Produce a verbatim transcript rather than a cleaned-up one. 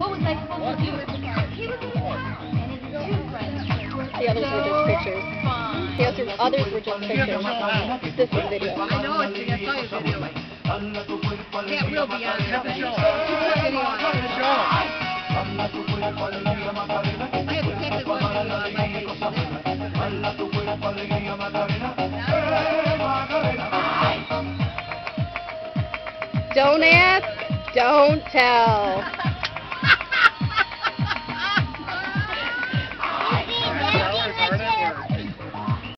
What was I supposed to do with the car? He was in the car, and his two friends. The others were just pictures. The other, others were just pictures. This is video. I know it's I saw your video. That will be on there. Video on it. I have taken one video on my page. Don't ask, don't tell.